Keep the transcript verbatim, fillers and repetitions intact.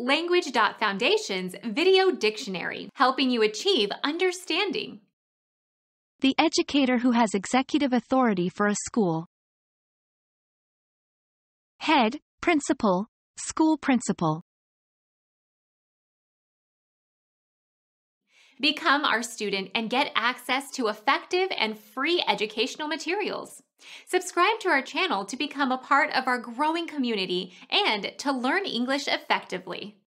Language Foundation's Video Dictionary, helping you achieve understanding. The educator who has executive authority for a school. Head, principal, school principal. Become our student and get access to effective and free educational materials. Subscribe to our channel to become a part of our growing community and to learn English effectively.